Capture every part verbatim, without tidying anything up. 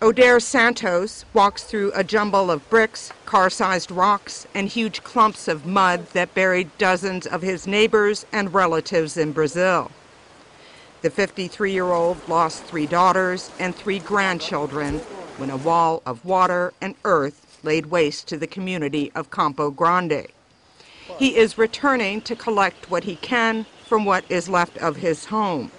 Odair Santos walks through a jumble of bricks, car-sized rocks, and huge clumps of mud that buried dozens of his neighbors and relatives in Brazil. The fifty-three-year-old lost three daughters and three grandchildren when a wall of water and earth laid waste to the community of Campo Grande. He is returning to collect what he can from what is left of his home.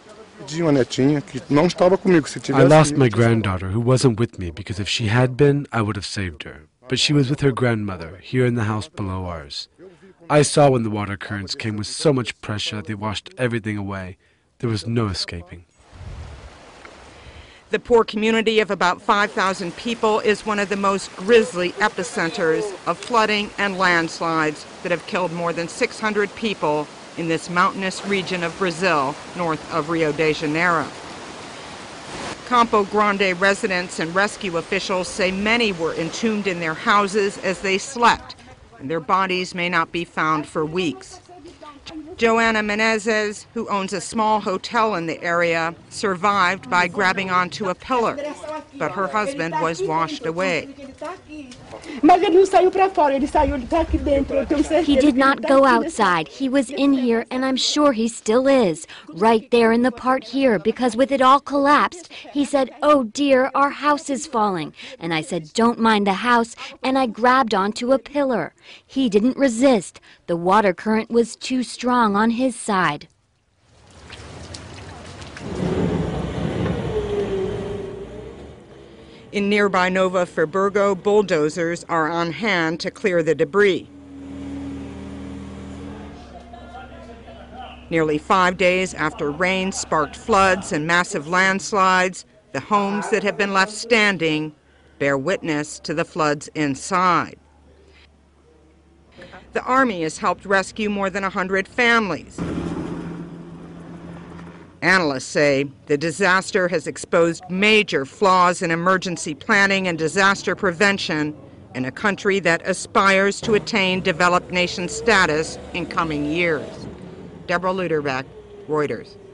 I lost my granddaughter, who wasn't with me, because if she had been, I would have saved her. But she was with her grandmother, here in the house below ours. I saw when the water currents came with so much pressure that they washed everything away. There was no escaping. The poor community of about five thousand people is one of the most grisly epicenters of flooding and landslides that have killed more than six hundred people in this mountainous region of Brazil, north of Rio de Janeiro. Campo Grande residents and rescue officials say many were entombed in their houses as they slept, and their bodies may not be found for weeks. Joanna Menezes, who owns a small hotel in the area, survived by grabbing onto a pillar, but her husband was washed away. He did not go outside. He was in here, and I'm sure he still is, right there in the part here, because with it all collapsed, he said, "Oh dear, our house is falling." And I said, "Don't mind the house," and I grabbed onto a pillar. He didn't resist. The water current was too strong on his side. In nearby Nova Friburgo, bulldozers are on hand to clear the debris. Nearly five days after rain sparked floods and massive landslides, the homes that have been left standing bear witness to the floods inside. The Army has helped rescue more than one hundred families. Analysts say the disaster has exposed major flaws in emergency planning and disaster prevention in a country that aspires to attain developed nation status in coming years. Deborah Lutterbeck, Reuters.